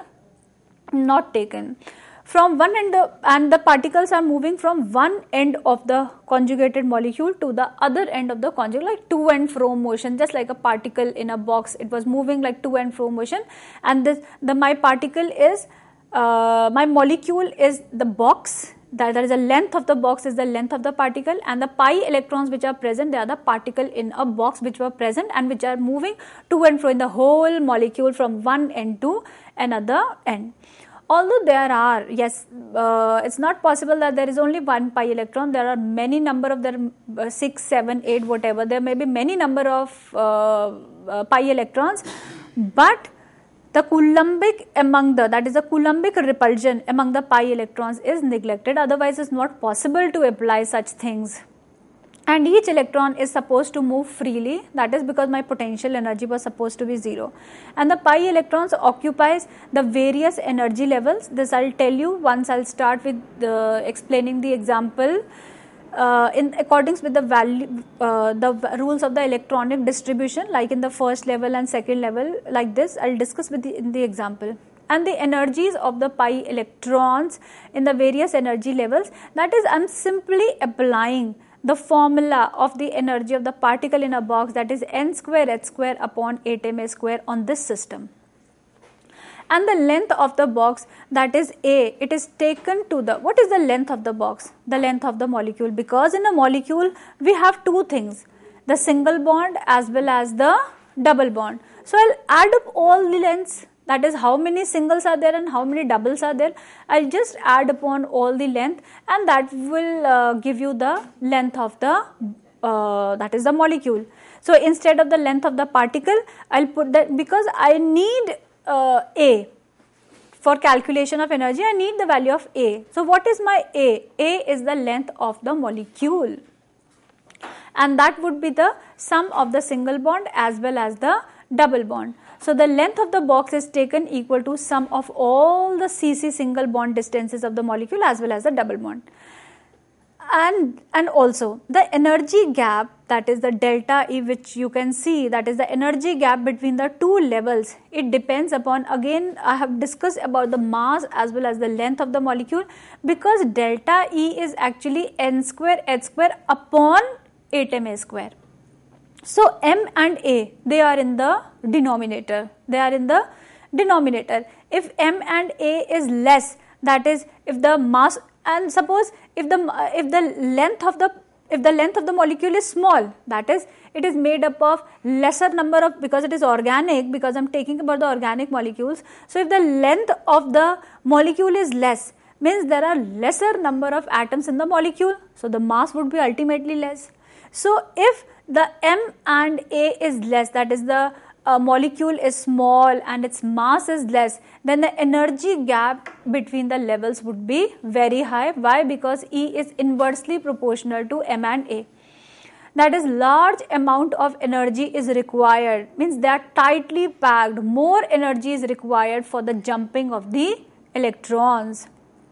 not taken. From one end, uh, and the particles are moving from one end of the conjugated molecule to the other end of the conjugate, like to and fro motion, just like a particle in a box, it was moving like to and fro motion. And this, the my particle is, uh, my molecule is the box, that there is a length of the box is the length of the particle, and the pi electrons which are present, they are the particle in a box which were present and which are moving to and fro in the whole molecule from one end to another end. Although there are, yes, uh, it's not possible that there is only one pi electron, there are many number of there uh, six, seven, eight, whatever, there may be many number of uh, uh, pi electrons, but the Coulombic among the, that is the Coulombic repulsion among the pi electrons is neglected, otherwise it is not possible to apply such things. And each electron is supposed to move freely, that is because my potential energy was supposed to be zero. And the pi electrons occupies the various energy levels. This I will tell you once I will start with uh, explaining the example. Uh, in accordance with the value, uh, the rules of the electronic distribution, like in the first level and second level, like this, I will discuss with the, in the example. And the energies of the pi electrons in the various energy levels, that is, I am simply applying the formula of the energy of the particle in a box, that is n square h square upon eight m a square on this system. And the length of the box, that is A, it is taken to the, what is the length of the box? The length of the molecule, because in a molecule we have two things, the single bond as well as the double bond. So I will add up all the lengths, that is how many singles are there and how many doubles are there. I will just add upon all the length, and that will uh, give you the length of the, uh, that is the molecule. So instead of the length of the particle, I will put that, because I need uh, A. For calculation of energy, I need the value of A. So what is my A? A is the length of the molecule, and that would be the sum of the single bond as well as the double bond. So the length of the box is taken equal to sum of all the C C single bond distances of the molecule as well as the double bond. and and also the energy gap, that is the delta E, which you can see, that is the energy gap between the two levels. It depends upon, again I have discussed about the mass as well as the length of the molecule, because delta E is actually n square h square upon eight m a square. So m and a, they are in the denominator, they are in the denominator. If m and a is less, that is if the mass, and suppose if the if the length of the if the length of the molecule is small, that is it is made up of lesser number of, because it is organic, because I am taking about the organic molecules. So if the length of the molecule is less, means there are lesser number of atoms in the molecule, so the mass would be ultimately less. So if the m and a is less, that is the uh, molecule is small and its mass is less, then the energy gap between the levels would be very high. Why? Because E is inversely proportional to m and a. That is, large amount of energy is required, means they are tightly packed, more energy is required for the jumping of the electrons.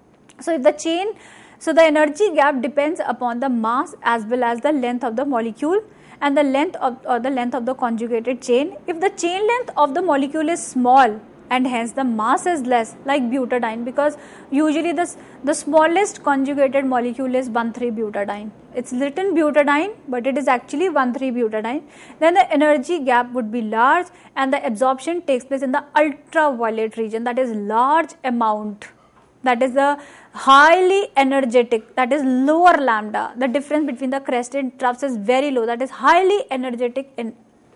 So if the chain, so the energy gap depends upon the mass as well as the length of the molecule and the length of or the length of the conjugated chain. If the chain length of the molecule is small and hence the mass is less, like butadiene, because usually this the smallest conjugated molecule is one three butadiene. It's written butadiene, but it is actually one three butadiene. Then the energy gap would be large and the absorption takes place in the ultraviolet region, that is large amount. That is the highly energetic, that is lower lambda. The difference between the crest and troughs is very low, that is highly energetic in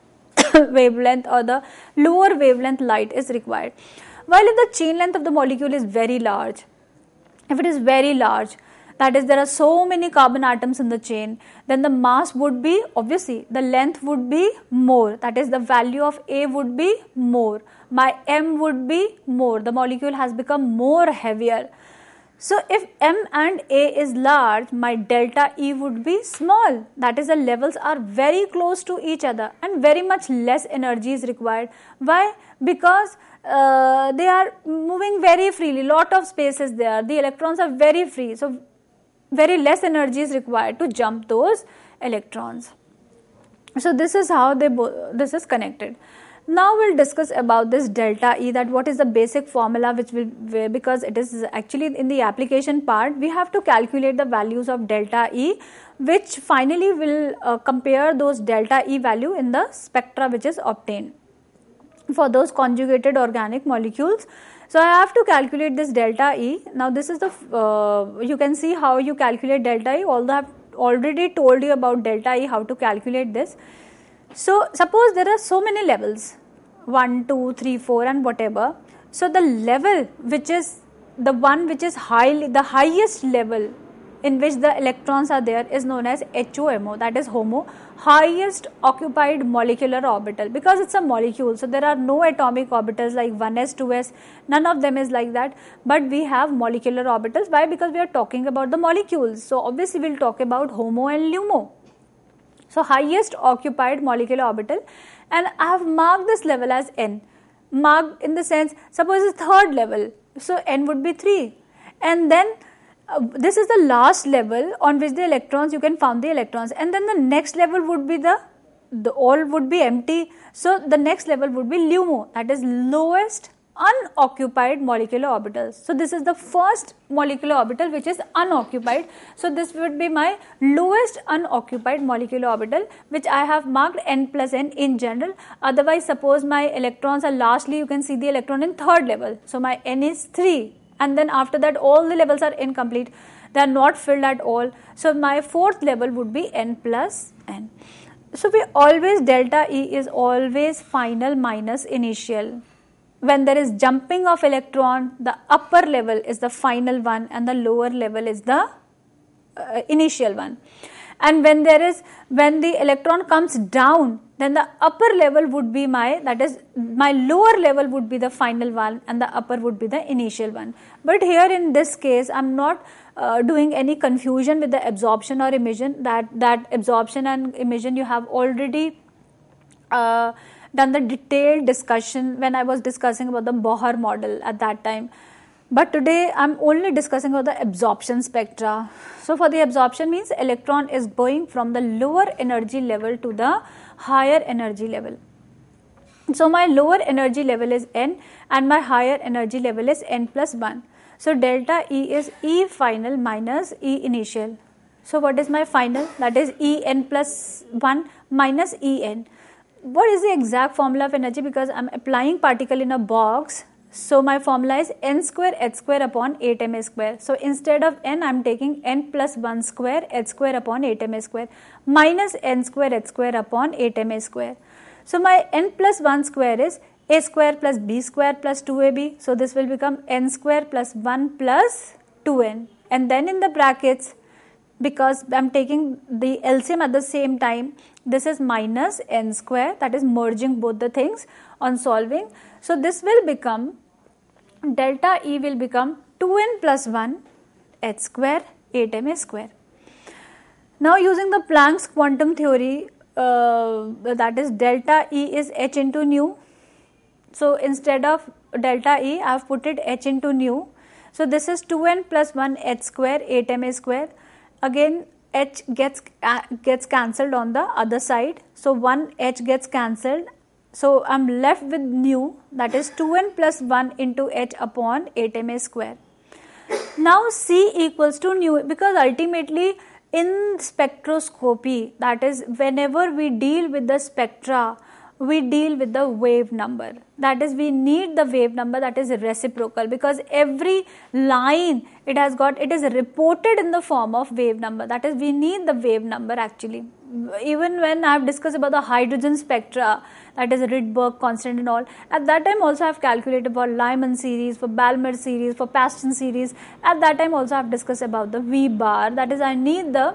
wavelength, or the lower wavelength light is required. While if the chain length of the molecule is very large, if it is very large, that is there are so many carbon atoms in the chain, then the mass would be, obviously the length would be more, that is the value of A would be more, my M would be more, the molecule has become more heavier. So if M and A is large, my delta E would be small, that is the levels are very close to each other and very much less energy is required. Why? Because uh, they are moving very freely, lot of space is there, the electrons are very free, so very less energy is required to jump those electrons. So this is how they this is connected. Now we'll discuss about this delta E, that what is the basic formula, which will, because it is actually in the application part, we have to calculate the values of delta E, which finally will uh, compare those delta E value in the spectra which is obtained for those conjugated organic molecules. So I have to calculate this delta E. Now this is the, uh, you can see how you calculate delta E, although I have already told you about delta E, how to calculate this. So suppose there are so many levels, one, two, three, four and whatever. So the level which is the one which is highly, the highest level in which the electrons are there is known as H O M O, that is HOMO, highest occupied molecular orbital, because it's a molecule. So there are no atomic orbitals like one s, two s, none of them is like that, but we have molecular orbitals. Why? Because we are talking about the molecules. So obviously we'll talk about HOMO and LUMO. So highest occupied molecular orbital, and I have marked this level as N, marked in the sense, suppose it's third level, so N would be three, and then uh, this is the last level on which the electrons, you can found the electrons, and then the next level would be the, the all would be empty, so the next level would be LUMO, that is lowest unoccupied molecular orbitals. So this is the first molecular orbital which is unoccupied. So this would be my lowest unoccupied molecular orbital, which I have marked N plus N in general. Otherwise, suppose my electrons are lastly, you can see the electron in third level. So my N is three, and then after that all the levels are incomplete. They are not filled at all. So my fourth level would be N plus N. So we always, delta E is always final minus initial. When there is jumping of electron, the upper level is the final one and the lower level is the uh, initial one. And when there is, when the electron comes down, then the upper level would be my, that is my lower level would be the final one and the upper would be the initial one. But here in this case, I am not uh, doing any confusion with the absorption or emission. That, that absorption and emission you have already uh, done the detailed discussion when I was discussing about the Bohr model at that time. But today I am only discussing about the absorption spectra. So for the absorption means electron is going from the lower energy level to the higher energy level. So my lower energy level is N and my higher energy level is N plus one. So delta E is E final minus E initial. So what is my final? That is E N plus one minus E N. What is the exact formula of energy? Because I am applying particle in a box. So my formula is N square H square upon eight M A square. So instead of N I am taking N plus one square H square upon eight M A square minus N square H square upon eight M A square. So my N plus one square is A square plus B square plus two A B. So this will become N square plus one plus two N. And then in the brackets, because I am taking the L C M at the same time, this is minus N square, that is merging both the things on solving. So this will become, delta E will become two N plus one H square eight M A square. Now using the Planck's quantum theory, uh, that is delta E is H into nu. So instead of delta E, I have put it H into nu. So this is two N plus one H square eight M A square. Again H gets uh, gets cancelled on the other side. So one H gets cancelled. So I am left with nu, that is two N plus one into H upon eight M A square. Now C equals to nu, because ultimately in spectroscopy, that is whenever we deal with the spectra, we deal with the wave number. That is, we need the wave number that is reciprocal, because every line it has got, it is reported in the form of wave number. That is, we need the wave number actually. Even when I have discussed about the hydrogen spectra, that is Rydberg constant and all, at that time also I have calculated for Lyman series, for Balmer series, for Paston series. At that time also I have discussed about the V bar, that is I need the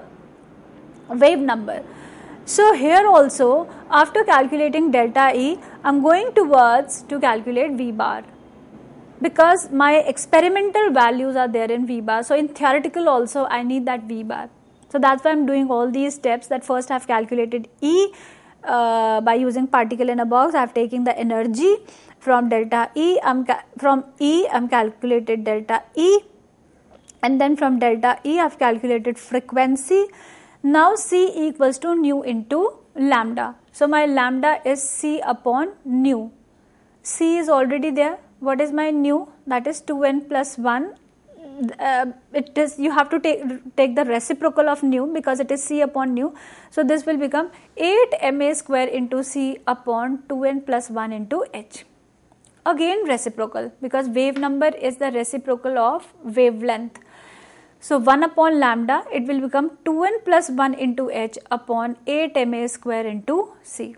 wave number. So here also, after calculating delta E, I am going towards to calculate V bar, because my experimental values are there in V bar. So in theoretical also I need that V bar. So that's why I am doing all these steps. That first I have calculated E uh, by using particle in a box. I have taken the energy from delta E, I'm from E I am calculated delta E, and then from delta E I have calculated frequency. Now C equals to nu into lambda. So my lambda is C upon nu. C is already there. What is my nu? That is two N plus one. Uh, it is, you have to take take the reciprocal of nu, because it is C upon nu. So this will become eight M A square into C upon two N plus one into H. Again reciprocal, because wave number is the reciprocal of wavelength. So one upon lambda, it will become two N plus one into H upon eight M A square into C.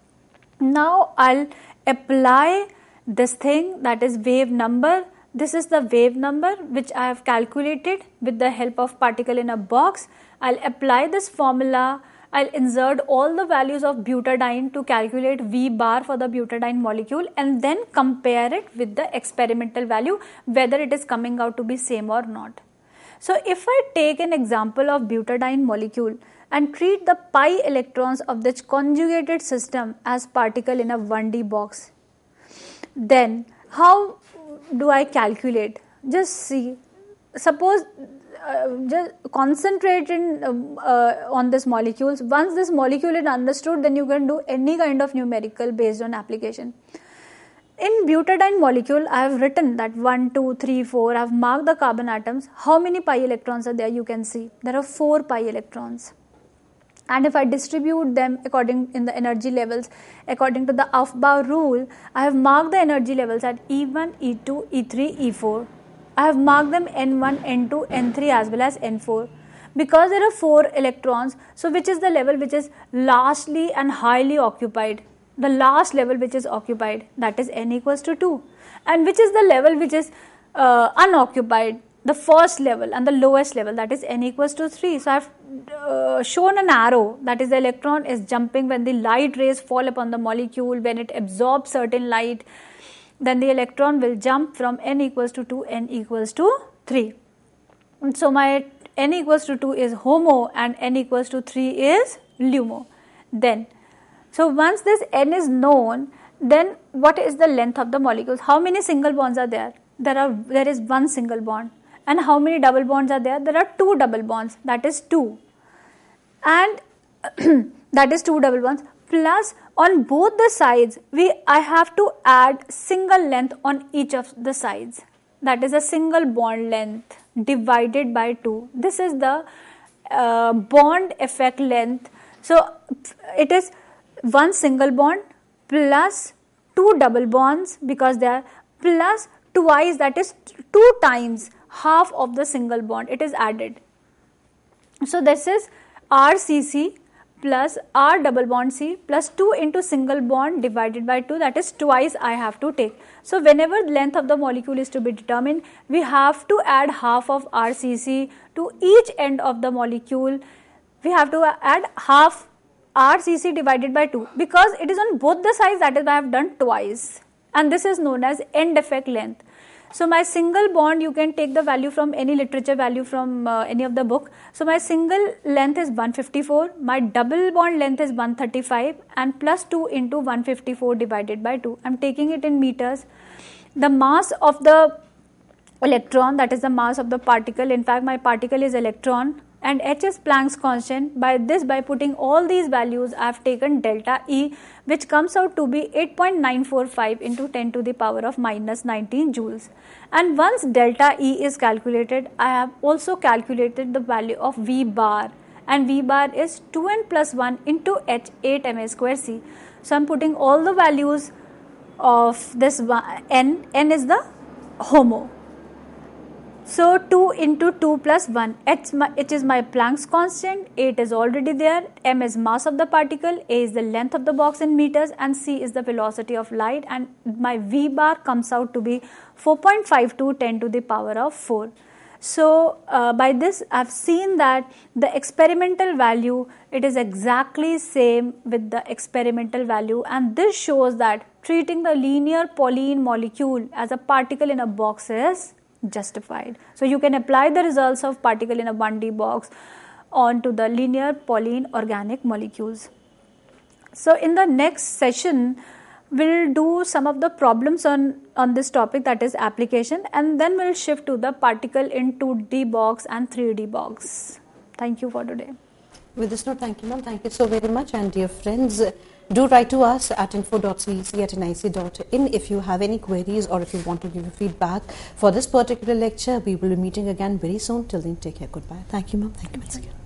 Now I'll apply this thing, that is wave number. This is the wave number which I have calculated with the help of particle in a box. I'll apply this formula. I'll insert all the values of butadiene to calculate V bar for the butadiene molecule, and then compare it with the experimental value, whether it is coming out to be same or not. So if I take an example of butadiene molecule and treat the pi electrons of this conjugated system as particle in a one D box, then how do I calculate? Just see, suppose uh, just concentrate in, uh, uh, on this molecules. Once this molecule is understood, then you can do any kind of numerical based on application. In butadiene molecule, I have written that one, two, three, four, I have marked the carbon atoms. How many pi electrons are there? You can see there are four pi electrons. And if I distribute them according in the energy levels, according to the Aufbau rule, I have marked the energy levels at E one, E two, E three, E four. I have marked them N one, N two, N three as well as N four. Because there are four electrons, so which is the level which is lastly and highly occupied? The last level which is occupied, that is N equals to two. And which is the level which is uh, unoccupied? The first level and the lowest level, that is N equals to three. So I have uh, shown an arrow, that is the electron is jumping when the light rays fall upon the molecule. When it absorbs certain light, then the electron will jump from N equals to two, N equals to three. And so my N equals to two is HOMO and N equals to three is LUMO. Then, so once this N is known, then what is the length of the molecules? How many single bonds are there? there are there is one single bond. And how many double bonds are there? There are two double bonds, that is two. And that is two double bonds. Plus on both the sides, we I have to add single length on each of the sides. That is a single bond length divided by two. This is the uh, bond effect length. So it is one single bond plus two double bonds, because they are plus twice, that is two times half of the single bond, it is added. So this is R C C plus R double bond C plus two into single bond divided by two, that is twice I have to take. So whenever length of the molecule is to be determined, we have to add half of R C C to each end of the molecule. We have to add half R C C divided by two, because it is on both the sides, that is why I have done twice, and this is known as end effect length. So my single bond, you can take the value from any literature value from uh, any of the book. So my single length is one fifty-four, my double bond length is one thirty-five, and plus two into one fifty-four divided by two. I am taking it in meters. The mass of the electron, that is the mass of the particle, in fact my particle is electron, and H is Planck's constant. By this, by putting all these values, I have taken delta E, which comes out to be eight point nine four five into ten to the power of minus nineteen joules. And once delta E is calculated, I have also calculated the value of V bar, and V bar is two n plus one into H, eight m a square C. So I am putting all the values of this n, n is the HOMO. So two into two plus one, H, it is my Planck's constant, eight is already there, m is mass of the particle, a is the length of the box in meters, and c is the velocity of light, and my V bar comes out to be four point five two ten to the power of four. So uh, by this I have seen that the experimental value, it is exactly same with the experimental value, and this shows that treating the linear Pauline molecule as a particle in a box is justified. So you can apply the results of particle in a one D box onto the linear Pauline organic molecules. So in the next session, we'll do some of the problems on, on this topic, that is application, and then we'll shift to the particle in two D box and three D box. Thank you for today. With this note, thank you, ma'am. Thank you so very much. And dear friends, do write to us at info dot c e c at n i c dot in if you have any queries or if you want to give feedback for this particular lecture. We will be meeting again very soon. Till then, take care. Goodbye. Thank you, ma'am. Thank you once again.